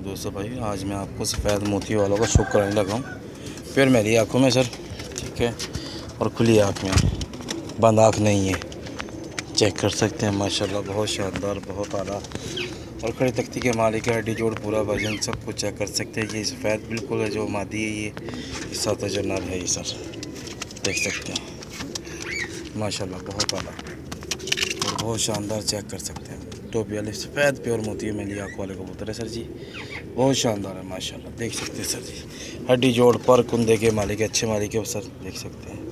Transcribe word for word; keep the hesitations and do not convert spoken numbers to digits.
दोस्तों भाई, आज मैं आपको सफ़ेद मोती वालों का शौक कराने लगा हूँ। फिर मेरी आँखों में सर, ठीक है, और खुली आँख में, बंद आँख नहीं है। चेक कर सकते हैं माशाल्लाह, बहुत शानदार, बहुत आला और खड़ी तख्ती के मालिक है। हड्डी जोड़ पूरा वजन सब कुछ चेक कर सकते हैं। ये सफ़ेद बिल्कुल है, जो मादी है ये, इस साथ जो नर है ये सर, देख सकते हैं माशाल्लाह, बहुत आला और बहुत शानदार। चेक कर सकते हैं टोपी वाले सफ़ेद प्योर मोती में लिया आँख वाले कबूतर है सर जी, बहुत शानदार है माशाल्लाह, देख सकते हैं सर जी। हड्डी जोड़ पर कुंदे के मालिक है, अच्छे मालिक है सर, देख सकते हैं।